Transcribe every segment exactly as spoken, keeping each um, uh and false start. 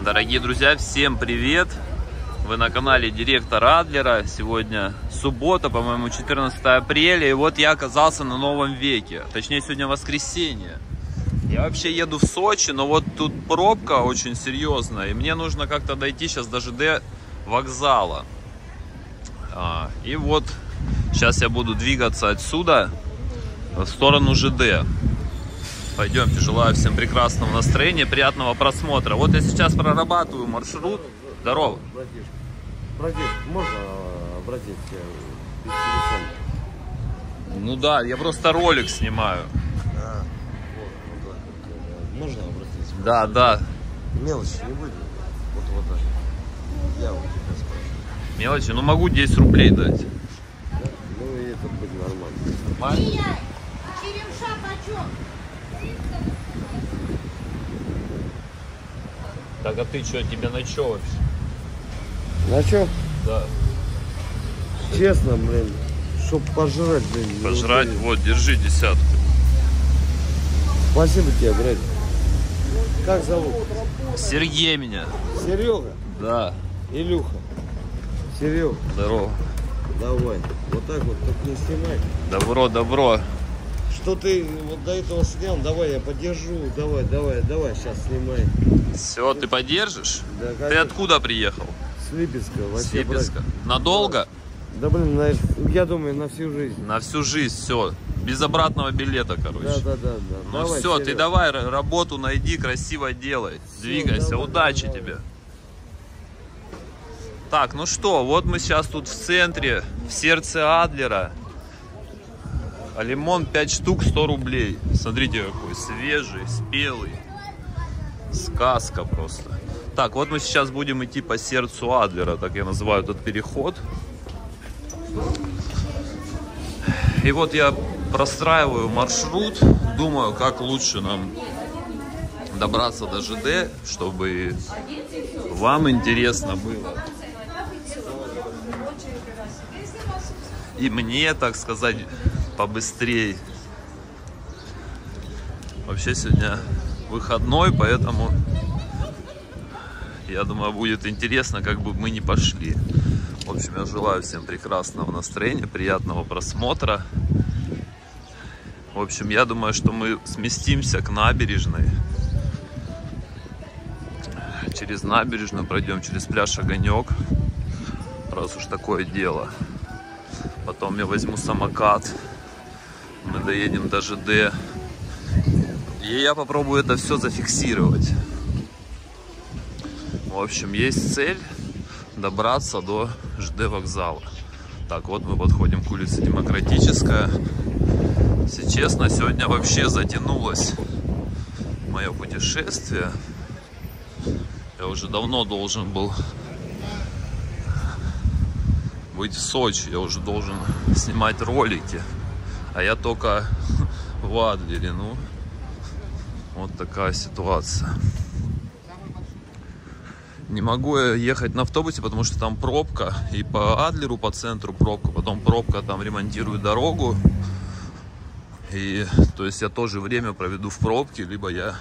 Дорогие друзья, всем привет! Вы на канале Директора Адлера. Сегодня суббота, по-моему, четырнадцатое апреля. И вот я оказался на Новом Веке. Точнее, сегодня воскресенье. Я вообще еду в Сочи, но вот тут пробка очень серьезная. И мне нужно как-то дойти сейчас до ЖД вокзала. А, и вот сейчас я буду двигаться отсюда в сторону ЖД. Пойдемте, желаю всем прекрасного настроения, приятного просмотра. Вот я сейчас прорабатываю маршрут. Здорово. Братишка, братишка, можно обратиться без телефона? Ну да, я просто ролик снимаю. А, вот, вот так вот. Можно обратиться? Да, да. Мелочи не будет? Вот, вот так. Я у тебя спрашиваю. Мелочи, ну могу десять рублей дать. Да? Ну и это будет нормально. Нормально? Черемша почем? Так, а ты что, тебе на что вообще? На что? Да. Честно, блин, чтоб пожрать, блин. Пожрать, не вот, держи десятку. Спасибо тебе, брат. Как зовут? Сергей меня. Серега? Да. Илюха? Серега, Здорово. давай. Вот так вот, так не снимай. Добро, добро. Что ты вот до этого снял, давай я подержу, давай, давай, давай, сейчас снимай. Все, ты поддержишь? Да, Ты конечно. откуда приехал? С Липецка, С вообще, Липецка. брат. Надолго? Да блин, на- я думаю, на всю жизнь. На всю жизнь, все. Без обратного билета, короче. Да, да, да, да. Ну Давай, все, ты Серег. давай р- работу найди, красиво делай. Всё, Двигайся, давай, удачи давай. тебе. Так, ну что, вот мы сейчас тут в центре, в сердце Адлера. А лимон пять штук, сто рублей. Смотрите, какой свежий, спелый. Сказка просто. Так, вот мы сейчас будем идти по сердцу Адлера, так я называю этот переход. И вот я простраиваю маршрут, думаю, как лучше нам добраться до ЖД, чтобы вам интересно было. И мне, так сказать, побыстрее. Вообще сегодня выходной, поэтому я думаю, будет интересно, как бы мы ни пошли. В общем, я желаю всем прекрасного настроения, приятного просмотра. В общем, я думаю, что мы сместимся к набережной. Через набережную пройдем, через пляж Огонек, раз уж такое дело. Потом я возьму самокат, мы доедем до ЖД. И я попробую это все зафиксировать. В общем, есть цель добраться до ЖД вокзала. Так, вот мы подходим к улице Демократическая. Если честно, сегодня вообще затянулось мое путешествие. Я уже давно должен был быть в Сочи. Я уже должен снимать ролики. А я только в Адлере. Ну, вот такая ситуация. Не могу я ехать на автобусе, потому что там пробка. И по Адлеру, по центру пробка. Потом пробка, там ремонтируют дорогу. И то есть я тоже время проведу в пробке. Либо я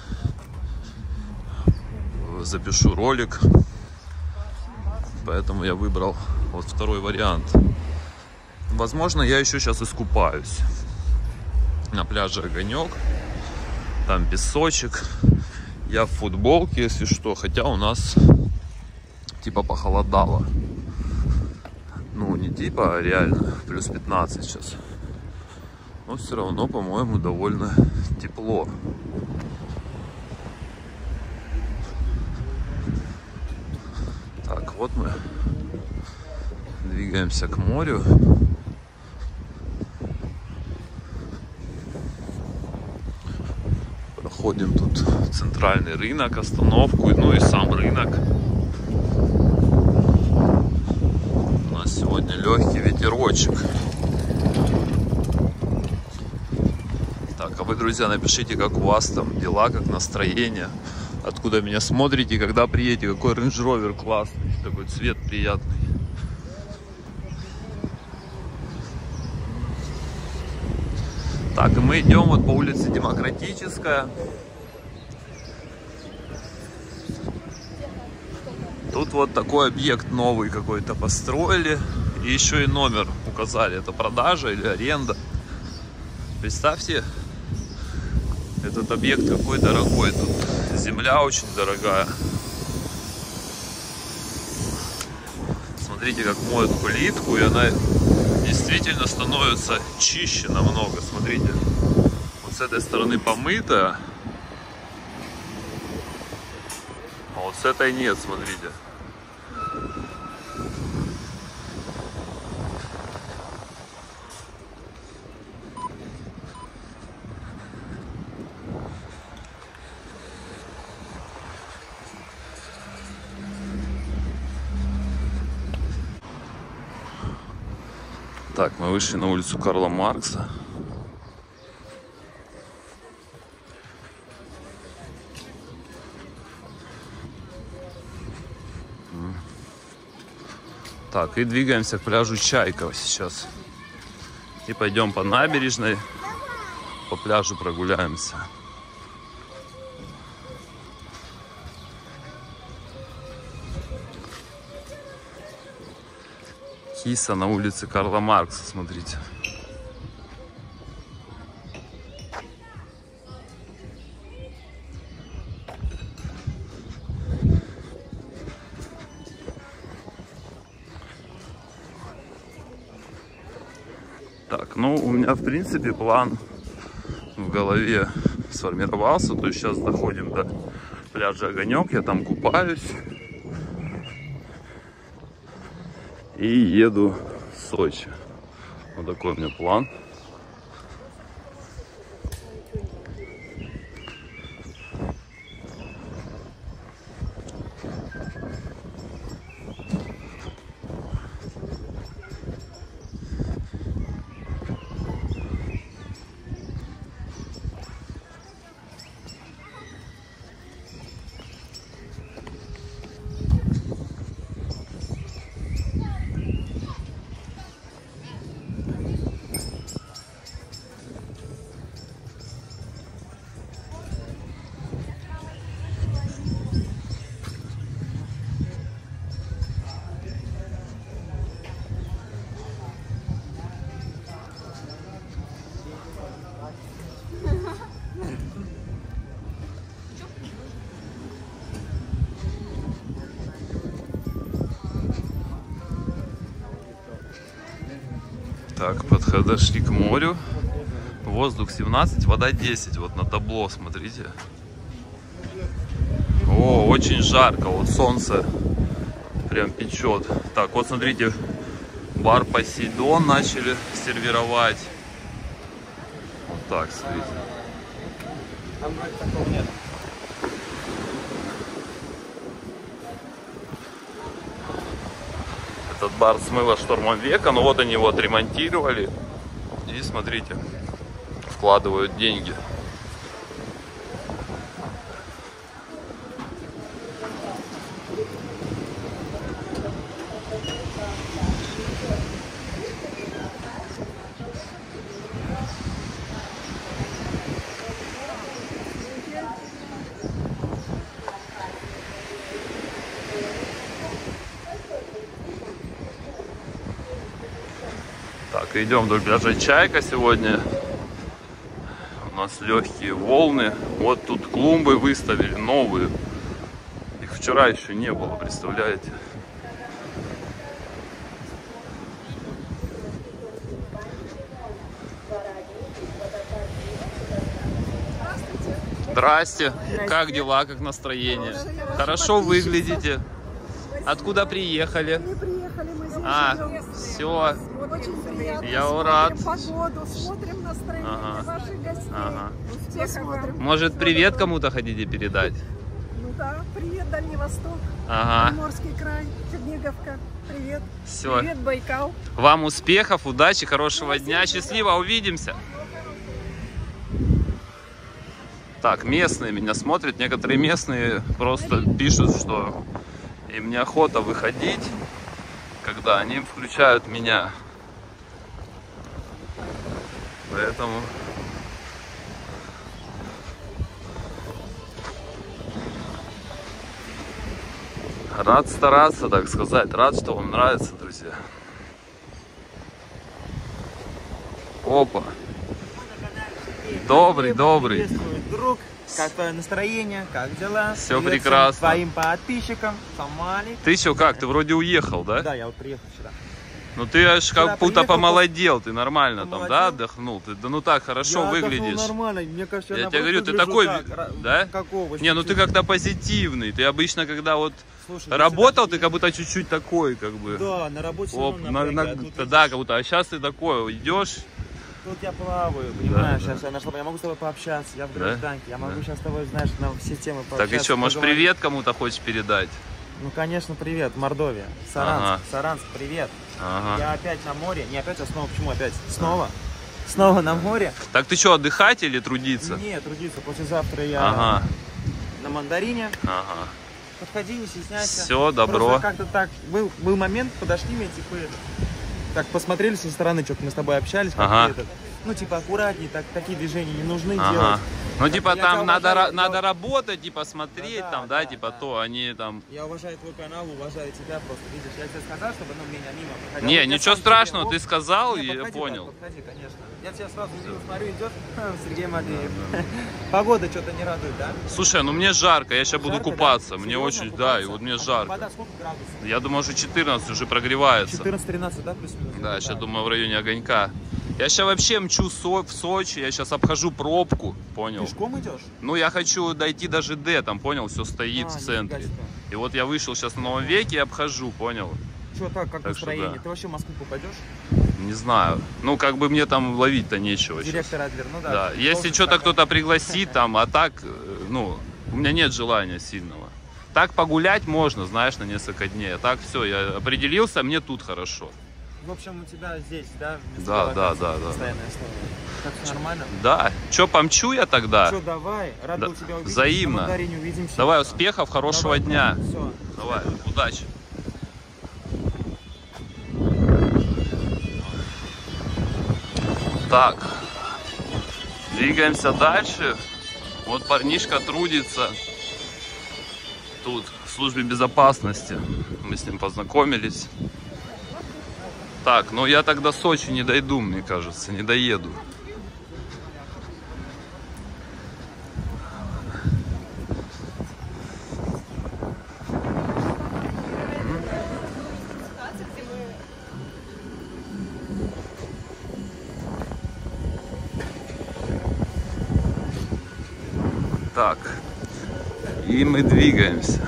запишу ролик. Поэтому я выбрал вот второй вариант. Возможно, я еще сейчас искупаюсь на пляже Огонек. Там песочек. Я в футболке, если что. Хотя у нас типа похолодало. Ну, не типа, а реально. Плюс пятнадцать сейчас. Но все равно, по-моему, довольно тепло. Так, вот мы двигаемся к морю. Проходим тут центральный рынок, остановку, ну и сам рынок. У нас сегодня легкий ветерочек. Так, а вы, друзья, напишите, как у вас там дела, как настроение. Откуда меня смотрите, когда приедете, какой Range Rover классный, такой цвет приятный. Так, и мы идем вот по улице Демократическая. Тут вот такой объект новый какой-то построили. И еще и номер указали. Это продажа или аренда. Представьте, этот объект какой дорогой. Тут земля очень дорогая. Смотрите, как моют плитку. И она действительно становится чище намного. Смотрите. Вот с этой стороны помытая. А вот с этой нет, смотрите. Так, мы вышли на улицу Карла Маркса. Так, и двигаемся к пляжу Чайково сейчас. И пойдем по набережной, по пляжу прогуляемся. Киса на улице Карла Маркса, смотрите. Так, ну у меня в принципе план в голове сформировался. То есть сейчас доходим до пляжа Огонек, я там купаюсь. И еду в Сочи. Вот такой у меня план. Так, подошли к морю. Воздух семнадцать, вода десять. Вот на табло, смотрите. О, очень жарко. Вот солнце прям печет. Так, вот смотрите, бар Посейдон начали сервировать. Вот так, смотрите. Там вроде такого нет. Этот бар смыло штормом века, но вот они его отремонтировали. И смотрите, вкладывают деньги. Так, идем вдоль пляжа Чайка сегодня. У нас легкие волны. Вот тут клумбы выставили новые. Их вчера еще не было, представляете? Здрасте. Как дела, как настроение? Хорошо выглядите. Откуда приехали? Мы приехали, мы здесь А, живем. все. Очень приятно. Я Смотрим рад. погоду, смотрим настроение Ага. ваших гостей. Ага. Все смотрим. Может, привет кому-то хотите передать? Ну да, привет, Дальний Восток, Ага. Приморский край, Черниговка. Привет. Все. Привет, Байкал. Вам успехов, удачи, хорошего дня. Счастливо, увидимся. Так, местные меня смотрят. Некоторые местные просто пишут, что им неохота выходить, когда они включают меня. Поэтому... Рад стараться, так сказать. Рад, что вам нравится, друзья. Опа. Добрый, добрый. Приветствую, друг. Как твое настроение? Как дела? Все Привет всем прекрасно. твоим подписчикам. Самали. Ты еще как? Ты вроде уехал, да? Да, я вот приехал вчера. Ну ты аж Вчера как будто приехал, помолодел. Ты нормально там, помолодел. да, отдохнул? Ты, да ну так хорошо я выглядишь. отдохнул нормально. Мне кажется, Я я тебе говорю, ты наоборот такой, выгляжу так, да? Какого? Не, ну ты чуть-чуть. как-то позитивный. Ты обычно, когда вот Слушай, работал, всегда- ты как будто чуть-чуть такой, как бы. Да, на работе Оп, всё на- равно на- напрягает. Тут да, видишь, как будто. А сейчас ты такой идешь. Тут я плаваю, понимаешь, Да, сейчас я нашла, я могу с тобой пообщаться, я в Да? гражданке, я могу Да. сейчас с тобой, знаешь, на все темы пообщаться. Так и что, может, поговорить. привет кому-то хочешь передать? Ну, конечно, привет, Мордовия, Саранск, Ага. Саранск, привет. Ага. Я опять на море, не опять, а снова, почему опять? Снова, снова на море. Так ты что, отдыхать или трудиться? Нет, трудиться, послезавтра я Ага, на мандарине. ага. Подходи, не стесняйся. Всё, добро. Просто как-то так, был, был момент, подошли мне, типа, это, так посмотрели со стороны, что-то мы с тобой общались, как Ага. этот, ну, типа, аккуратнее, так, такие движения не нужны Ага. делать. Ну, типа, Я тебя там надо, уважаю, ра- я- надо работать, типа, смотреть, Да, там, да, да, типа, да. то, они там... Я уважаю твой канал, уважаю тебя, просто видишь, я тебе сказал, чтобы, ну, меня мимо проходил. Не, Вот я ничего сам страшного, тебе, ты оп, сказал, не, и я подходи, понял. так, подходи, конечно. Я тебя сразу видел, смотрю, идет Сергей Матвеев. Погода что-то не радует, да? Слушай, ну мне жарко, я сейчас буду Жарко, да? купаться, мне Серьезно, очень, да, и купаться? вот мне А жарко. Вода сколько градусов? Я думаю, уже четырнадцать уже прогревается. четырнадцать-тринадцать, да, плюс-минус? Да, Вот сейчас так. думаю в районе огонька. Я сейчас вообще мчу Со- в Сочи, я сейчас обхожу пробку, понял? Пешком идешь? Ну, я хочу дойти до ЖД, там, понял, все стоит А, в нифига центре. себе. И вот я вышел сейчас на Новом Веке и обхожу, понял? Что так, как Так что настроение? да. Ты вообще в Москву попадешь? Не знаю. Ну, как бы мне там ловить-то нечего сейчас. Директор Адлер, ну да. Да, если должен что-то так. кто-то пригласит там, а так, э, ну, у меня нет желания сильного. Так погулять можно, знаешь, на несколько дней. А так все, я определился, мне тут хорошо. В общем, у тебя здесь, да? место Да, локации, да, да, да. постоянное слово. Так все нормально? Да, что, помчу я тогда? Что, давай. Рад Да, был тебя увидеть. взаимно. На мандарине увидимся. Давай, успехов, хорошего дня. Все. Давай, удачи. Так, двигаемся дальше. Вот парнишка трудится тут, в службе безопасности. Мы с ним познакомились. Так, ну я тогда Сочи не дойду, мне кажется, не доеду. Так, и мы двигаемся.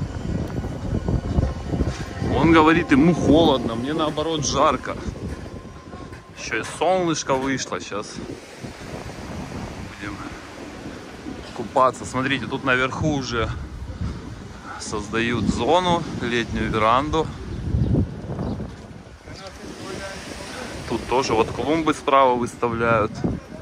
Он говорит, ему холодно, мне наоборот жарко. Еще и солнышко вышло, сейчас будем купаться. Смотрите, тут наверху уже создают зону, летнюю веранду. Тут тоже вот клумбы справа выставляют.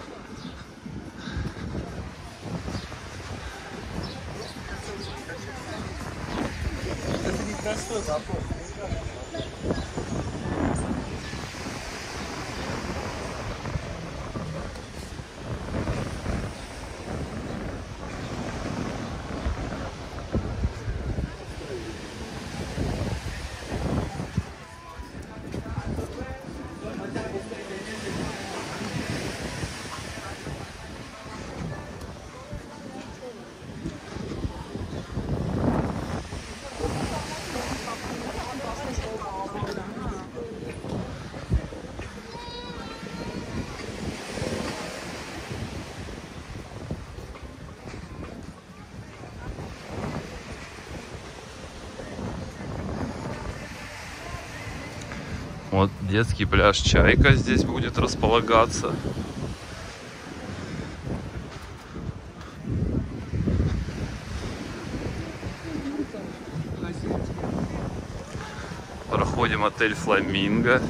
Вот детский пляж Чайка здесь будет располагаться. Проходим отель Фламинго.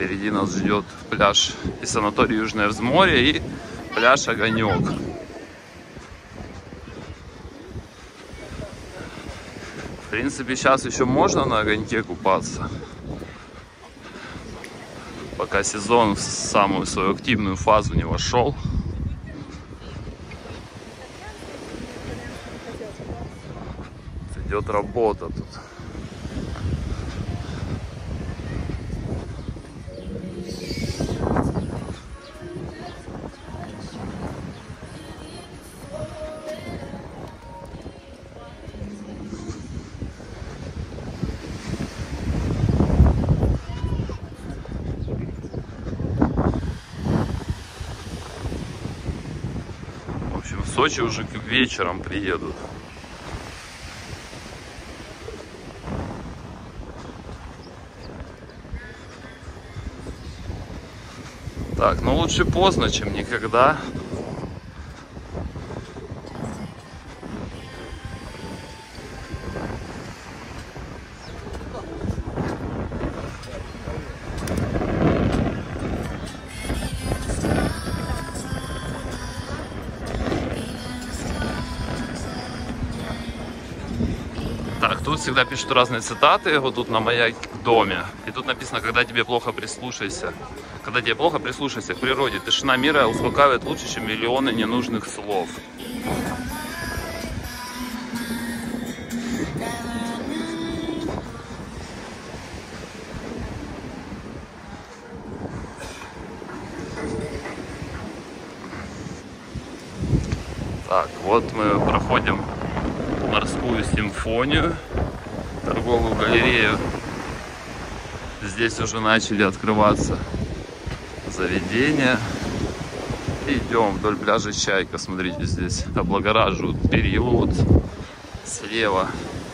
Впереди нас ждет пляж и санаторий Южное Взморье, и пляж Огонек. В принципе, сейчас еще можно на Огоньке купаться, пока сезон в самую свою активную фазу не вошел. Идет работа тут. В общем, в Сочи уже вечером приедут. Так, ну лучше поздно, чем никогда. Так, тут всегда пишут разные цитаты, вот тут на маяк в доме. И тут написано: когда тебе плохо, прислушайся. Когда тебе плохо, прислушайся к природе. Тишина мира успокаивает лучше, чем миллионы ненужных слов. Так, вот мы проходим морскую симфонию, торговую галерею. Здесь уже начали открываться заведения. Идем вдоль пляжа Чайка. Смотрите, здесь облагораживают период слева.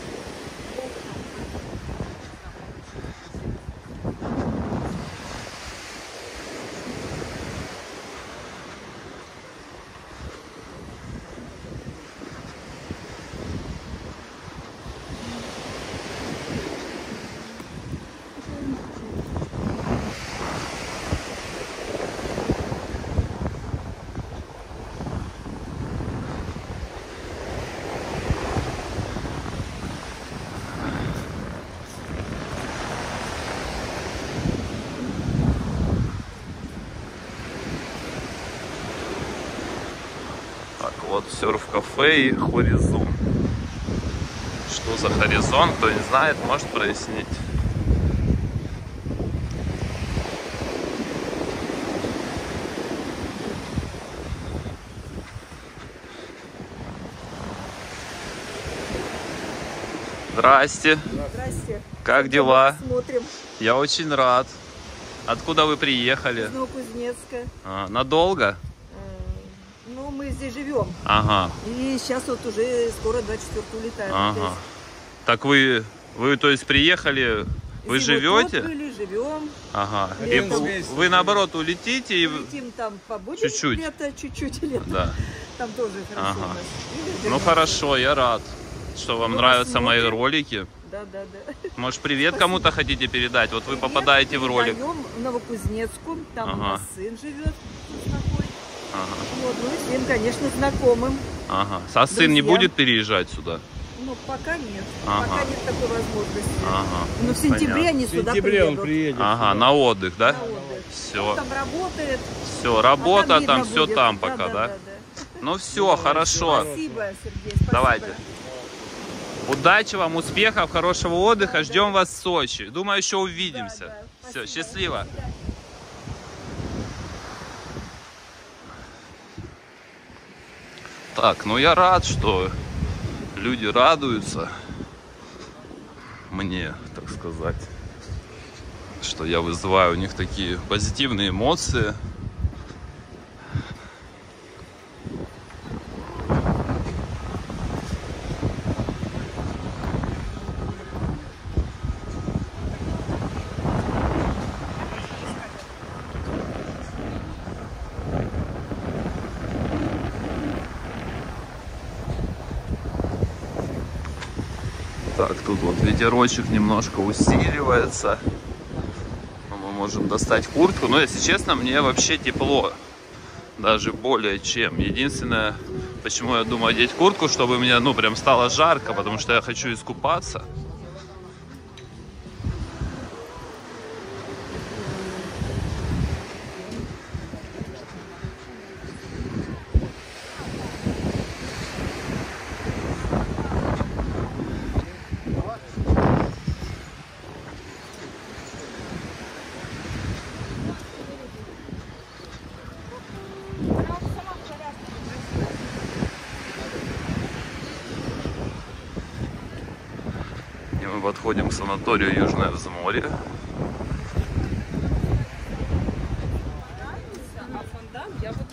Вот серф-кафе и Хоризон. Что за Хоризон, кто не знает, может прояснить. Здрасте. Здрасте. Как дела? Смотрим. Я очень рад. Откуда вы приехали? Из Новокузнецка. А, надолго? Ну, мы здесь живем. Ага. И сейчас вот уже скоро двадцать четвёртого улетаем. Ага. Так вы, вы, то есть, приехали, вы живете? Были, живем. Ага. И Летом. вы, вы, наоборот, улетите и... Летим там побудем Чуть-чуть. лето, чуть-чуть лето. Да. Там тоже хорошо. Ага. у нас. И Ну вернемся. хорошо, я рад, что вам Ну, нравятся мои посмотрим. ролики. Да, да, да. Может, привет Спасибо. кому-то хотите передать? Вот вы Привет, попадаете в ролик. передаем в Новокузнецку. Там Ага. у нас сын живет. Знакомый. Ага. Вот, ну и всем, конечно, знакомым. Ага. А сын не Друзья. будет переезжать сюда? Ну, пока нет. Ага. Пока нет такой возможности. Ага. Но в сентябре Понятно. они В сюда сентябре он приедут. приедет. Ага, на отдых, да? На отдых. Все. Он там работает. Все, работа, а там видно все будет. там Да, пока, да? да? да, да. Ну все, хорошо. Спасибо, Сергей. Спасибо. Давайте. Удачи вам, успехов, хорошего отдыха. Да, Ждем да. вас в Сочи. Думаю, еще увидимся. Да, да. Все, Спасибо. счастливо. До свидания. Так, ну я рад, что люди радуются мне, так сказать, что я вызываю у них такие позитивные эмоции. Так, тут вот ветерочек немножко усиливается. Но мы можем достать куртку. Но, если честно, мне вообще тепло. Даже более чем. Единственное, почему я думаю одеть куртку, чтобы мне, ну, прям стало жарко, потому что я хочу искупаться. Мы подходим к санаторию Южное Взморье. А фондан я вот...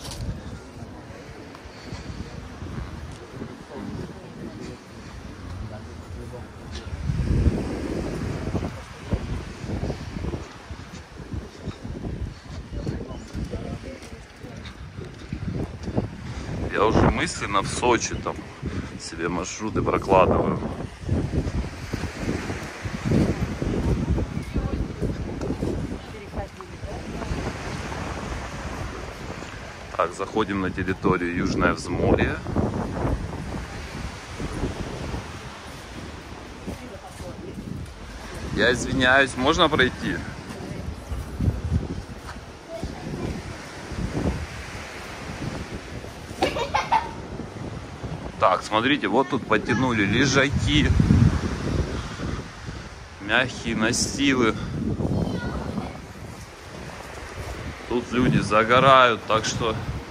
Я уже мысленно в Сочи там себе маршруты прокладываю. Так, заходим на территорию Южное Взморье. Я извиняюсь, можно пройти? Так, смотрите, вот тут потянули лежаки, мягкие настилы. Тут люди загорают, так что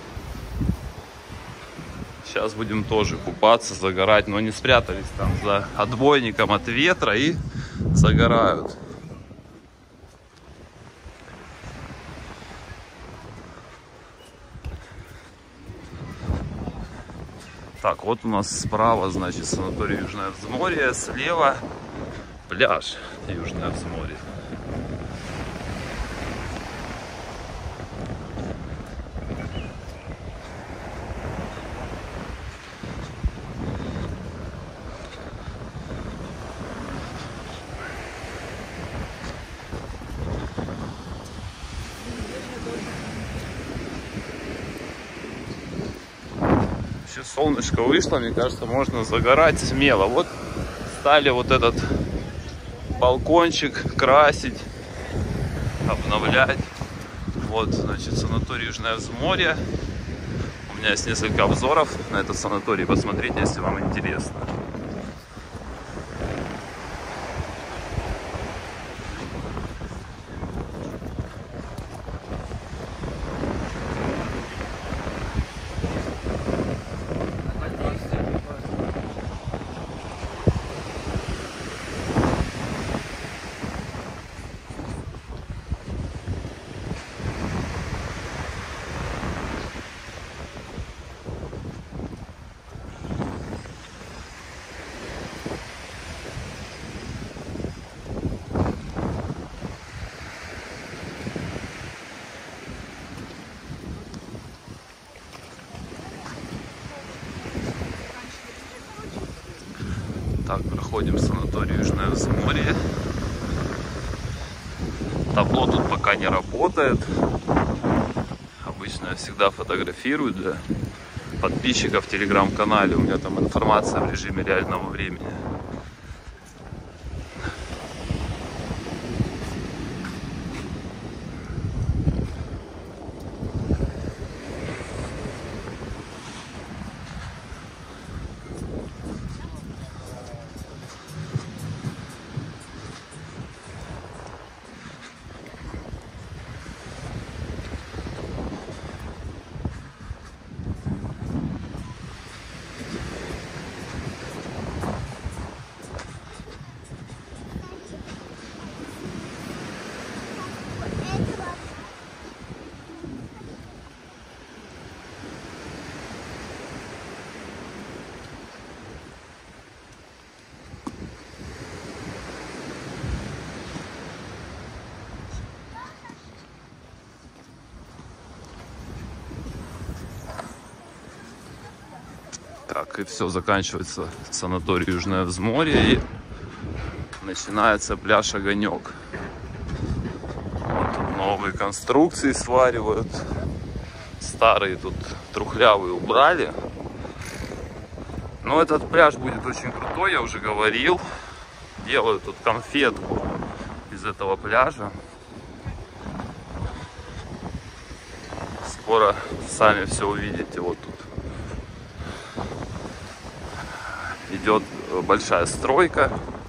сейчас будем тоже купаться, загорать. Но они спрятались там за отбойником от ветра и загорают. Так, вот у нас справа, значит, санаторий Южное Взморье, слева пляж Южное Взморье. Солнышко вышло, мне кажется, можно загорать смело. Вот стали вот этот балкончик красить, обновлять. Вот, значит, санаторий Южное Взморье. У меня есть несколько обзоров на этот санаторий. Посмотрите, если вам интересно. Так, проходим санаторий Южное Взморье. Табло тут пока не работает. Обычно я всегда фотографирую для подписчиков в телеграм-канале. У меня там информация в режиме реального времени. Так, и все, заканчивается санаторий Южное Взморье, и начинается пляж Огонек. Вот тут конструкции сваривают. Старые тут трухлявые убрали. Но этот пляж будет очень крутой, я уже говорил. Делаю тут конфетку из этого пляжа. Скоро сами все увидите. Вот тут идет большая стройка.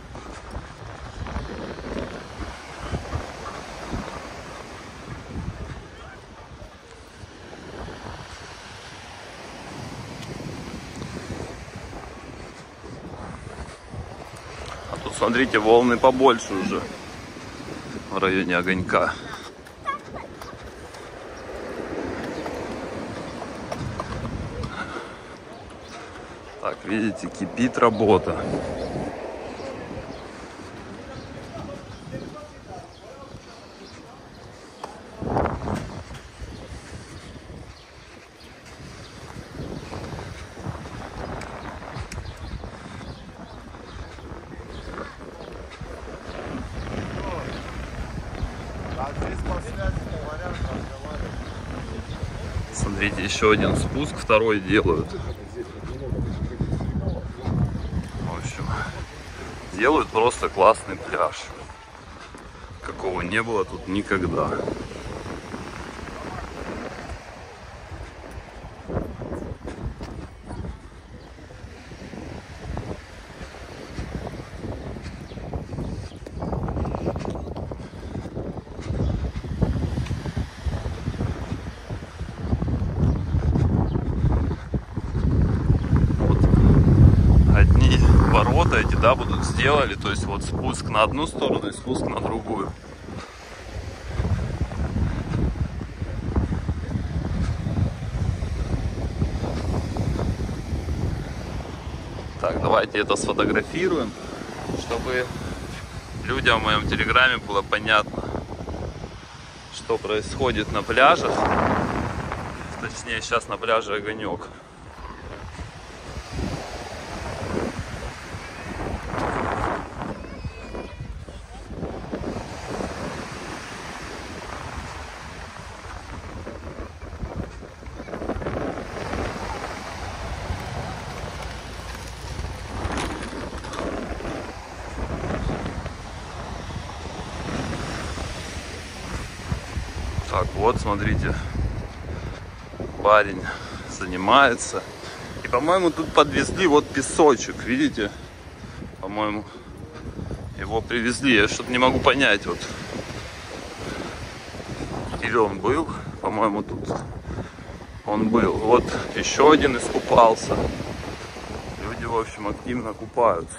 А тут, смотрите, волны побольше уже в районе огонька. Так, видите, кипит работа. Смотрите, еще один спуск, второй делают. В общем, делают просто классный пляж. Какого не было тут никогда. Ворота эти, да, будут сделали, то есть вот спуск на одну сторону и спуск на другую. Так, давайте это сфотографируем, чтобы людям в моем телеграме было понятно, что происходит на пляжах. Точнее, сейчас на пляже Огонек. Так, вот, смотрите, парень занимается. И, по-моему, тут подвезли вот песочек, видите? По-моему, его привезли. Я что-то не могу понять. Вот. Или он был? По-моему, тут он был. Вот еще один искупался. Люди, в общем, активно купаются.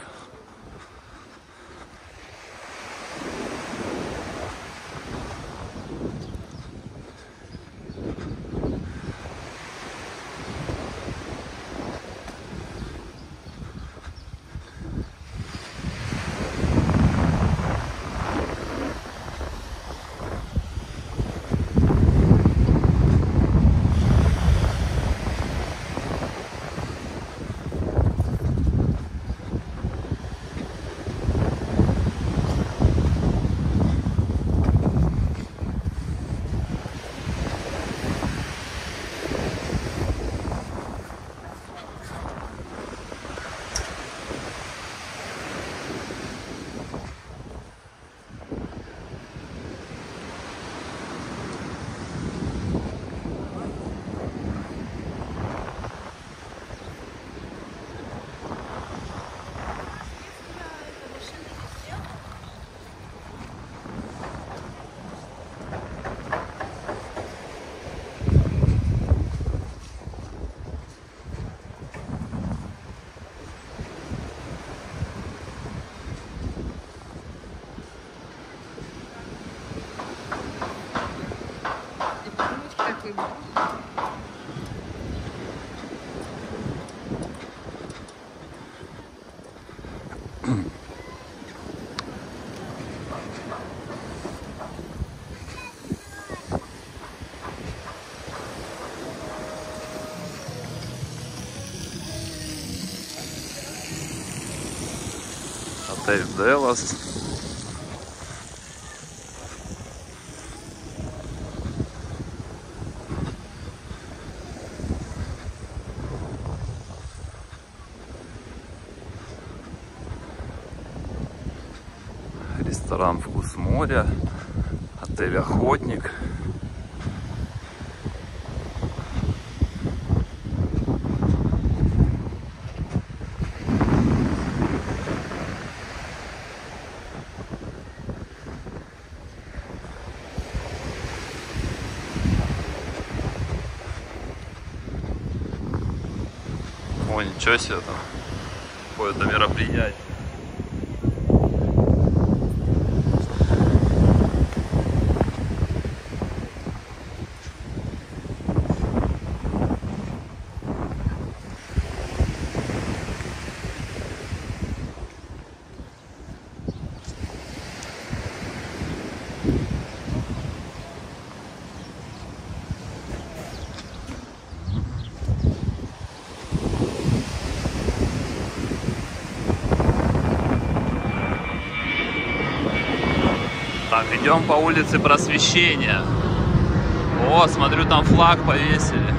Отель Делос. Ресторан «Вкус моря», отель «Охотник». О, ничего себе там, какое-то мероприятие. Так, идем по улице Просвещения. О, смотрю, там флаг повесили.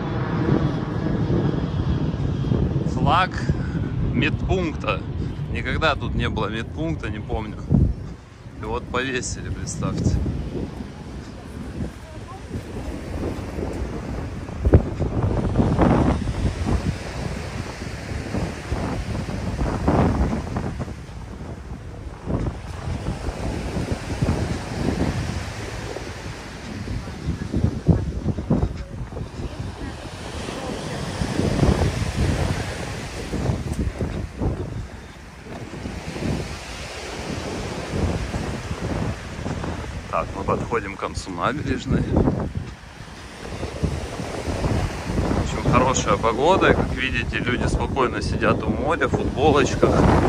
Флаг медпункта. Никогда тут не было медпункта, не помню. И вот повесили, представьте. Так, мы подходим к концу набережной. Очень хорошая погода, как видите, люди спокойно сидят у моря в футболочках.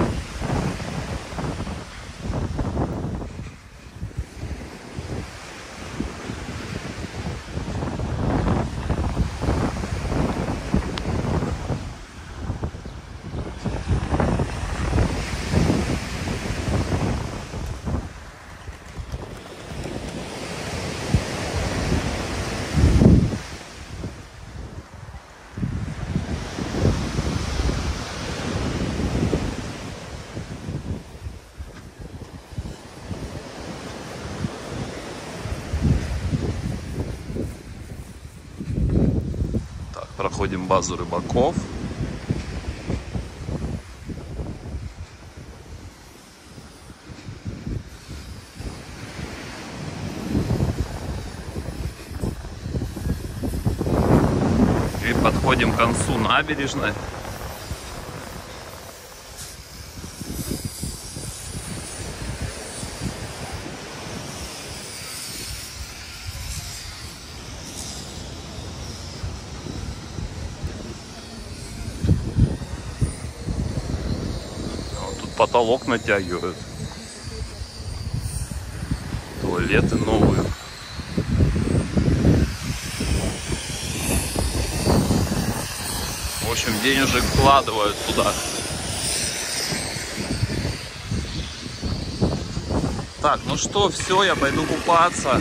Проходим базу рыбаков. И подходим к концу набережной. Потолок натягивают. Туалеты новые. В общем, денежек вкладывают туда. Так, ну что, все, я пойду купаться.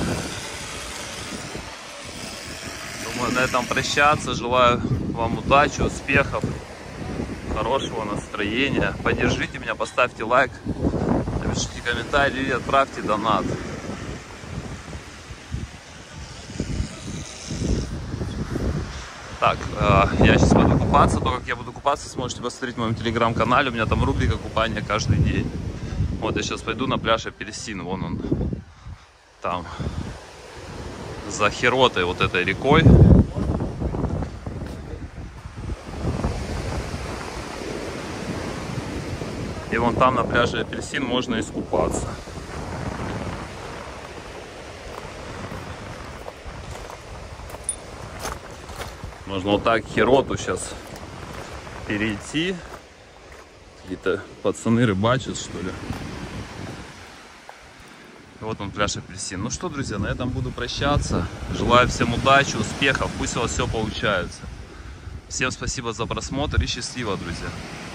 Думаю, на этом прощаться. Желаю вам удачи, успехов, хорошего настроения. Поддержите меня, поставьте лайк, напишите комментарий или отправьте донат. Так, э, я сейчас пойду купаться. То, как я буду купаться, сможете посмотреть в моем телеграм-канале. У меня там рубрика купания каждый день. Вот я сейчас пойду на пляж Апельсин. Вон он. Там. За Хиротой, вот этой рекой. И вон там на пляже Апельсин можно искупаться. Можно вот так Хироту сейчас перейти. Какие-то пацаны рыбачат, что ли. Вот он, пляж Апельсин. Ну что, друзья, на этом буду прощаться. Желаю всем удачи, успехов. Пусть у вас все получается. Всем спасибо за просмотр и счастливо, друзья.